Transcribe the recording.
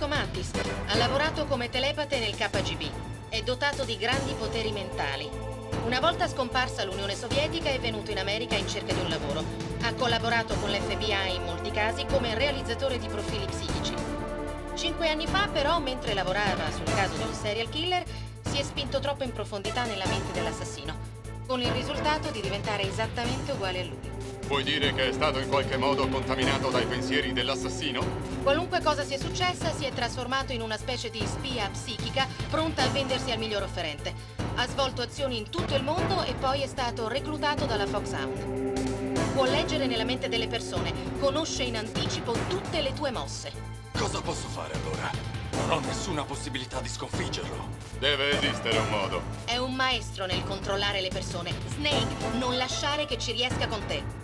Psycho Mantis. Ha lavorato come telepate nel KGB. È dotato di grandi poteri mentali. Una volta scomparsa l'Unione Sovietica è venuto in America in cerca di un lavoro. Ha collaborato con l'FBI in molti casi come realizzatore di profili psichici. 5 anni fa, però, mentre lavorava sul caso di un serial killer, si è spinto troppo in profondità nella mente dell'assassino, con il risultato di diventare esattamente uguale a lui. Vuoi dire che è stato in qualche modo contaminato dai pensieri dell'assassino? Qualunque cosa sia successa, si è trasformato in una specie di spia psichica pronta a vendersi al miglior offerente. Ha svolto azioni in tutto il mondo e poi è stato reclutato dalla Foxhound. Può leggere nella mente delle persone, conosce in anticipo tutte le tue mosse. Cosa posso fare allora? Non ho nessuna possibilità di sconfiggerlo. Deve esistere un modo. È un maestro nel controllare le persone. Snake, non lasciare che ci riesca con te.